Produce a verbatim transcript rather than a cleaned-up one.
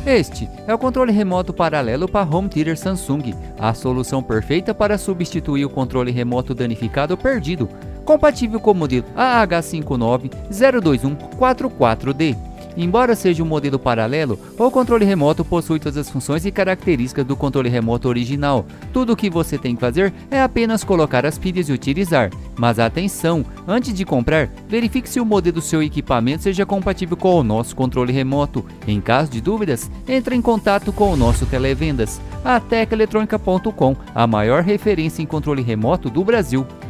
Este é o controle remoto paralelo para Home Theater Samsung, a solução perfeita para substituir o controle remoto danificado ou perdido, compatível com o modelo A H cinco nove zero dois um quatro quatro D. Embora seja um modelo paralelo, o controle remoto possui todas as funções e características do controle remoto original. Tudo o que você tem que fazer é apenas colocar as pilhas e utilizar. Mas atenção, antes de comprar, verifique se o modelo do seu equipamento seja compatível com o nosso controle remoto. Em caso de dúvidas, entre em contato com o nosso televendas. A Tec Eletrônica ponto com, a maior referência em controle remoto do Brasil.